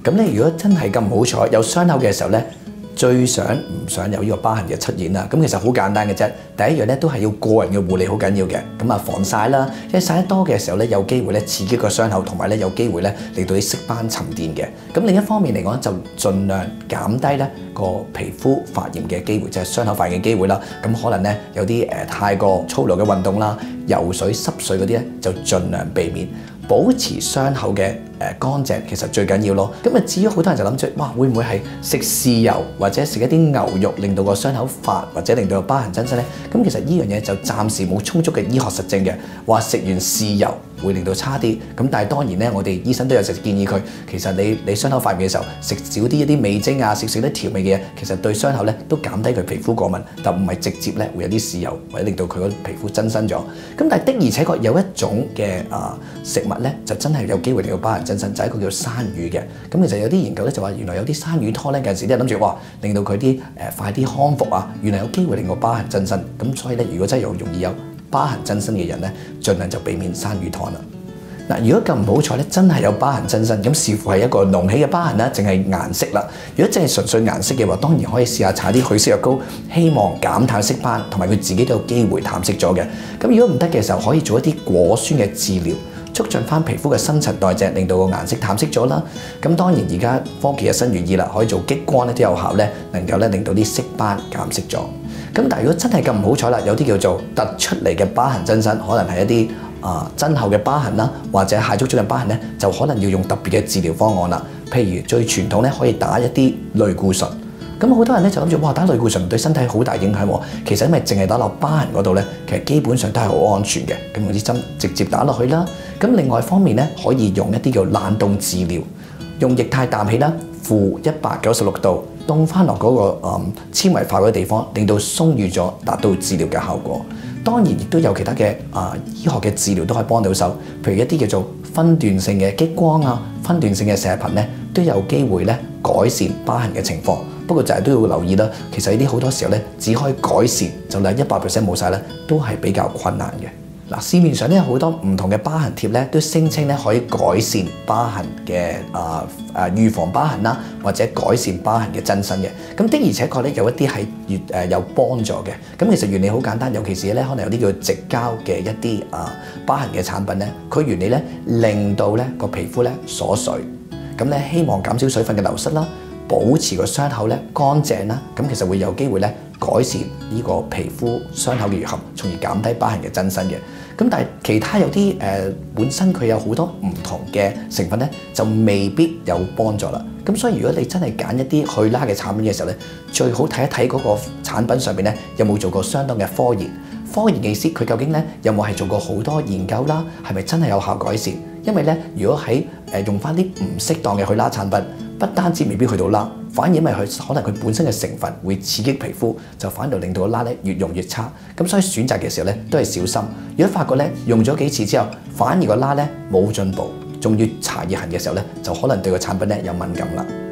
咁咧，如果真係咁唔好彩有傷口嘅時候咧，最想唔想有呢個疤痕嘅出現啦？咁其實好簡單嘅啫。第一樣咧都係要個人嘅護理好緊要嘅。咁啊防曬啦，因為曬得多嘅時候咧，有機會咧刺激個傷口，同埋咧有機會咧令到啲色斑沉澱嘅。咁另一方面嚟講，就盡量減低咧個皮膚發炎嘅機會，即係傷口發炎嘅機會啦。咁可能咧有啲太過操勞嘅運動啦，游水濕水嗰啲咧就盡量避免。保持傷口嘅乾淨其實最緊要咯。咁啊，至於好多人就諗住，哇，會唔會係食豉油或者食一啲牛肉令到個傷口發，或者令到個疤痕增生咧？咁其實呢樣嘢就暫時冇充足嘅醫學實證嘅，話食完豉油會令到差啲。咁但係當然咧，我哋醫生都有直接建議佢，其實你傷口發炎嘅時候食少啲一啲味精啊，食啲調味嘅嘢，其實對傷口咧都減低佢皮膚過敏，但唔係直接咧會有啲豉油或者令到佢個皮膚增生咗。咁但係的而且確有一種嘅食物咧就真係有機會令到疤痕增生，就係一個叫生魚嘅。咁其實有啲研究咧就話，原來有啲生魚湯咧，有陣時啲人諗住哇，令到佢啲快啲康復啊，原來有機會令到疤痕增生。咁所以咧，如果真係容易有疤痕增生嘅人咧，盡量就避免生魚湯啦。嗱，如果咁唔好彩咧，真係有疤痕增生，咁視乎係一個隆起嘅疤痕啦，淨係顏色啦。如果真係純粹顏色嘅話，當然可以試下搽啲去色藥膏，希望減淡色斑，同埋佢自己都有機會淡色咗嘅。咁如果唔得嘅時候，可以做一啲果酸嘅治療，促進翻皮膚嘅新陳代謝，令到個顏色淡色咗啦。咁當然而家科技日新月異啦，可以做激光咧都有效咧，能夠咧令到啲色斑減色咗。咁但係如果真係咁唔好彩啦，有啲叫做突出嚟嘅疤痕增生，可能係一啲增厚嘅疤痕啦，或者蟹足腫嘅疤痕咧，就可能要用特別嘅治療方案啦。譬如最傳統咧，可以打一啲類固醇。咁好多人咧就諗住，哇，打類固醇對身體好大影響喎。其實因為淨係打落疤痕嗰度咧，其實基本上都係好安全嘅。咁用啲針直接打落去啦。咁另外一方面咧，可以用一啲叫冷凍治療，用液態氮氣啦，負196度凍翻落嗰個纖維化嗰啲地方，令到鬆軟咗，達到治療嘅效果。當然亦都有其他嘅醫學嘅治療都可以幫到手，譬如一啲叫做分段性嘅激光啊、分段性嘅射頻咧，都有機會咧改善疤痕嘅情況。不過就係都要留意啦，其實呢啲好多時候咧只可以改善，就嚟100% 冇晒咧，都係比較困難嘅。嗱，市面上咧有好多唔同嘅疤痕貼咧，都聲稱咧可以改善疤痕嘅預防疤痕啦，或者改善疤痕嘅增生嘅。咁的而且確咧有一啲係越有幫助嘅。咁其實原理好簡單，尤其是咧可能有啲叫直膠嘅一啲疤痕嘅產品咧，佢原理咧令到咧個皮膚咧鎖水，咁咧希望減少水分嘅流失啦，保持個傷口咧乾淨啦，咁其實會有機會咧改善呢個皮膚傷口嘅愈合，從而減低疤痕嘅增生嘅。咁但係其他有啲本身佢有好多唔同嘅成分咧，就未必有幫助啦。咁所以如果你真係揀一啲去疤嘅產品嘅時候咧，最好睇一睇嗰個產品上邊咧有冇做過相當嘅科研。科研嘅意思，佢究竟咧有冇係做過好多研究啦？係咪真係有效改善？因為咧，如果喺用翻啲唔適當嘅去疤產品，不單止未必去到疤，反而因為佢可能佢本身嘅成分會刺激皮膚，就反而令到個疤咧越用越差。咁所以選擇嘅時候咧都係小心。如果發覺咧用咗幾次之後，反而個疤咧冇進步，仲要搽熱痕嘅時候咧，就可能對個產品咧有敏感啦。